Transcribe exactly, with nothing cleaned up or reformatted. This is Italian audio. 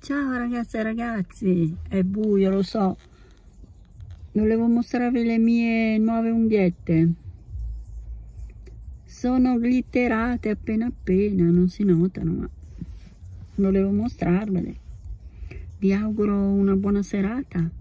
Ciao ragazze e ragazzi, è buio, lo so. Volevo mostrarvi le mie nuove unghiette. Sono glitterate appena appena, non si notano, ma volevo mostrarvele. Vi auguro una buona serata.